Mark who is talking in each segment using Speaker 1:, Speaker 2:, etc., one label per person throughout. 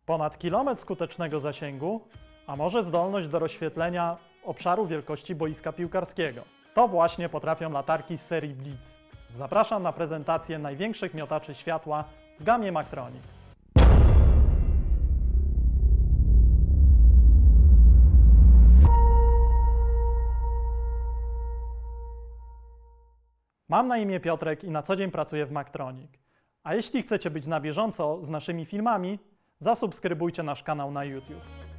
Speaker 1: Ponad kilometr skutecznego zasięgu, a może zdolność do rozświetlenia obszaru wielkości boiska piłkarskiego. To właśnie potrafią latarki z serii Blitz. Zapraszam na prezentację największych miotaczy światła w gamie Maktronic. Mam na imię Piotrek i na co dzień pracuję w Maktronic. A jeśli chcecie być na bieżąco z naszymi filmami, zasubskrybujcie nasz kanał na YouTube.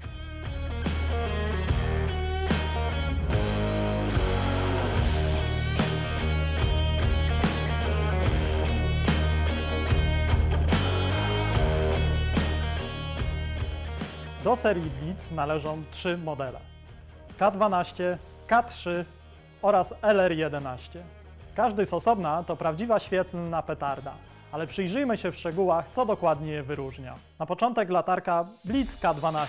Speaker 1: Do serii Blitz należą 3 modele: K12, K3 oraz LR11. Każdy z osobna to prawdziwa świetlna petarda, ale przyjrzyjmy się w szczegółach, co dokładnie je wyróżnia. Na początek latarka Blitz K12.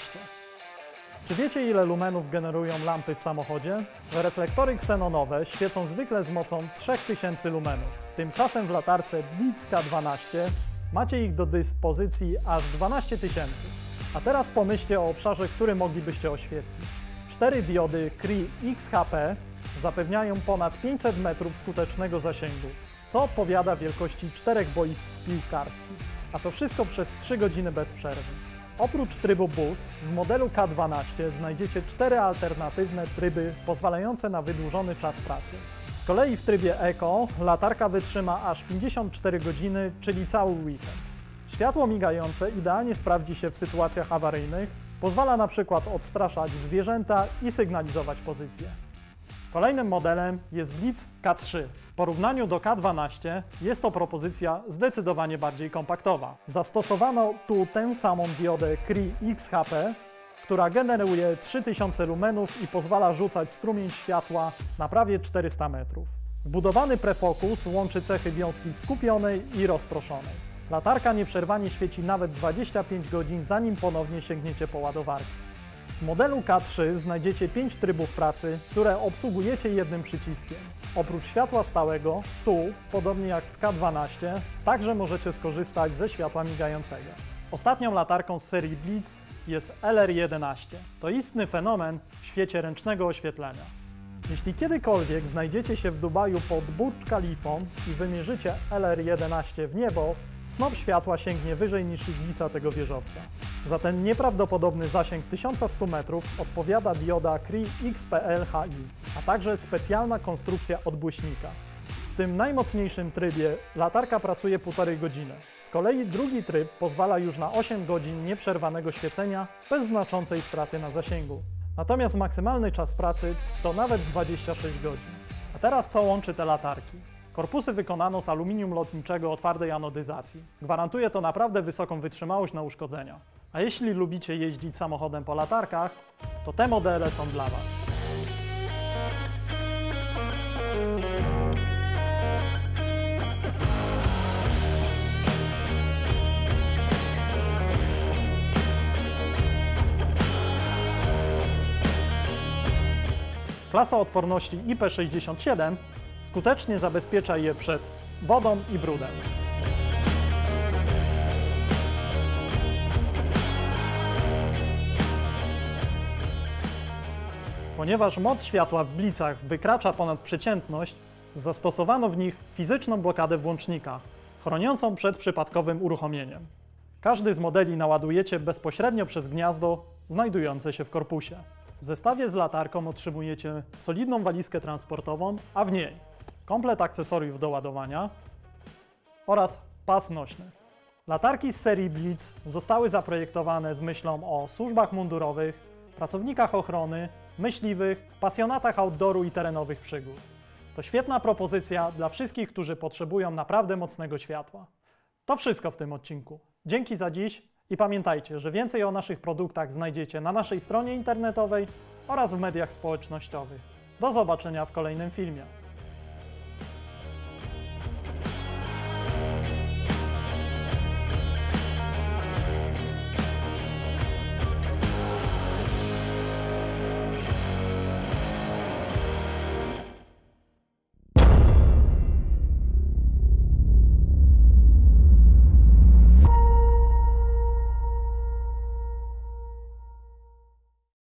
Speaker 1: Czy wiecie, ile lumenów generują lampy w samochodzie? Reflektory ksenonowe świecą zwykle z mocą 3000 lumenów. Tymczasem w latarce Blitz K12 macie ich do dyspozycji aż 12 000. A teraz pomyślcie o obszarze, który moglibyście oświetlić. 4 diody Cree XHP zapewniają ponad 500 metrów skutecznego zasięgu, co odpowiada wielkości 4 boisk piłkarskich. A to wszystko przez 3 godziny bez przerwy. Oprócz trybu Boost w modelu K12 znajdziecie 4 alternatywne tryby pozwalające na wydłużony czas pracy. Z kolei w trybie Eco latarka wytrzyma aż 54 godziny, czyli cały weekend. Światło migające idealnie sprawdzi się w sytuacjach awaryjnych, pozwala na przykład odstraszać zwierzęta i sygnalizować pozycję. Kolejnym modelem jest Blitz K3. W porównaniu do K12 jest to propozycja zdecydowanie bardziej kompaktowa. Zastosowano tu tę samą diodę Cree XHP, która generuje 3000 lumenów i pozwala rzucać strumień światła na prawie 400 metrów. Wbudowany prefokus łączy cechy wiązki skupionej i rozproszonej. Latarka nieprzerwanie świeci nawet 25 godzin, zanim ponownie sięgniecie po ładowarkę. W modelu K3 znajdziecie 5 trybów pracy, które obsługujecie jednym przyciskiem. Oprócz światła stałego, tu, podobnie jak w K12, także możecie skorzystać ze światła migającego. Ostatnią latarką z serii Blitz jest LR11. To istny fenomen w świecie ręcznego oświetlenia. Jeśli kiedykolwiek znajdziecie się w Dubaju pod Burcz Khalifą i wymierzycie LR11 w niebo, snop światła sięgnie wyżej niż iglica tego wieżowca. Za ten nieprawdopodobny zasięg 1100 metrów odpowiada dioda Cree XPL-HI, a także specjalna konstrukcja odbłyśnika. W tym najmocniejszym trybie latarka pracuje 1,5 godziny. Z kolei drugi tryb pozwala już na 8 godzin nieprzerwanego świecenia bez znaczącej straty na zasięgu. Natomiast maksymalny czas pracy to nawet 26 godzin. A teraz co łączy te latarki? Korpusy wykonano z aluminium lotniczego o twardej anodyzacji. Gwarantuje to naprawdę wysoką wytrzymałość na uszkodzenia. A jeśli lubicie jeździć samochodem po latarkach, to te modele są dla Was. Klasa odporności IP67 skutecznie zabezpiecza je przed wodą i brudem. Ponieważ moc światła w Blitzach wykracza ponad przeciętność, zastosowano w nich fizyczną blokadę włącznika, chroniącą przed przypadkowym uruchomieniem. Każdy z modeli naładujecie bezpośrednio przez gniazdo znajdujące się w korpusie. W zestawie z latarką otrzymujecie solidną walizkę transportową, a w niej komplet akcesoriów do ładowania oraz pas nośny. Latarki z serii Blitz zostały zaprojektowane z myślą o służbach mundurowych, pracownikach ochrony, myśliwych, pasjonatach outdooru i terenowych przygód. To świetna propozycja dla wszystkich, którzy potrzebują naprawdę mocnego światła. To wszystko w tym odcinku. Dzięki za dziś i pamiętajcie, że więcej o naszych produktach znajdziecie na naszej stronie internetowej oraz w mediach społecznościowych. Do zobaczenia w kolejnym filmie.